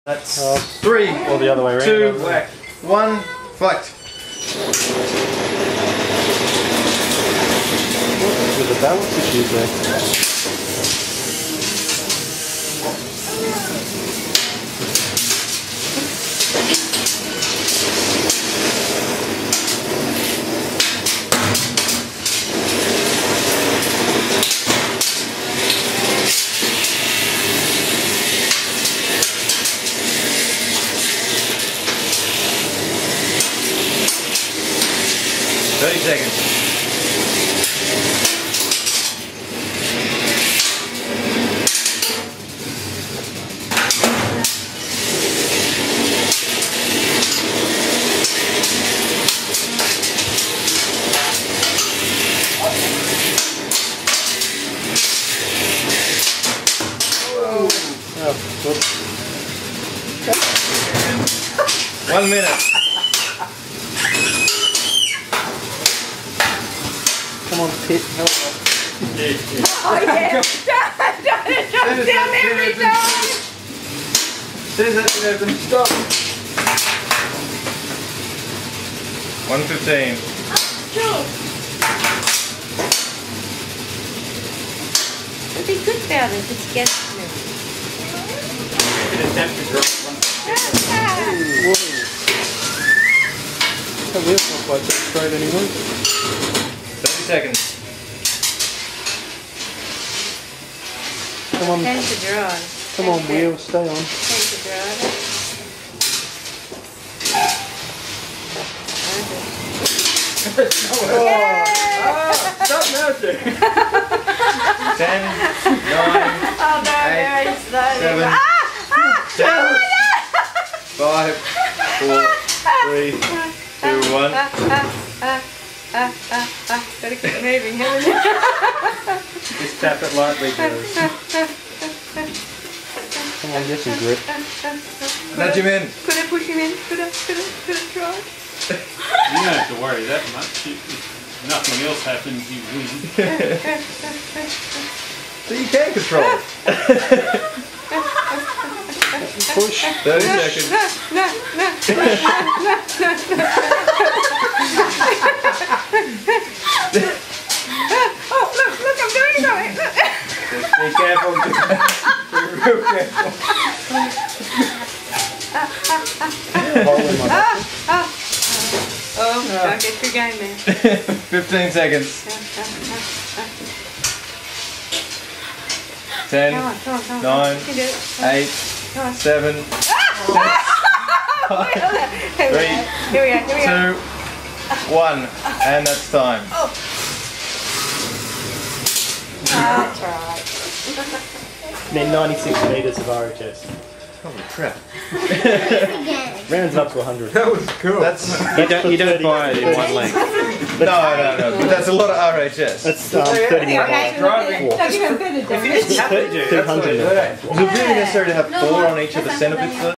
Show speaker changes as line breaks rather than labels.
That's 3
or the other way around.
2, 1, fight.
With the balance issues there.
30 seconds.
Oh, whoops.
1 minute.
Come on, Pit, help us.
Oh yeah! It drops down every time!
Says that it open. Stop. 1:15.
It'd be good about it if it's against me.
Whoa. That wheel's not quite so straight anymore.
30 seconds.
Come on.
Change the drive.
Come on, wheel, stay on.
Change the drive.
Yeah! Stop melting. 10, 9,
Oh no,
8,
very slowly.
7, 5, 4, 3, 2, 1.
Gotta keep moving, haven't you?
Just tap it lightly, girls.
Come on, get some grip.
Nudge him in.
Could I push him in? Could I try?
You don't have to worry that much. If nothing else happens, you win.
So you can control it.
Push.
30 seconds.
No. Oh, look, I'm doing something. Look.
Just be careful. Be real careful.
Oh, don't get your game there.
15 seconds. 10,
Come on.
9,
You can do it.
8, 7, 6, 5, 3,
Here we go.
2, 1, and that's time.
That's right.
Then 96 metres of RHS.
Holy crap.
Rounds up to 100.
That was cool.
You don't buy it in one length.
No, but that's a lot of RHS.
That's 30
Okay.
Driving.
Don't give him a bit of
200.
Is it really necessary to have 4 on each of the centre bits though?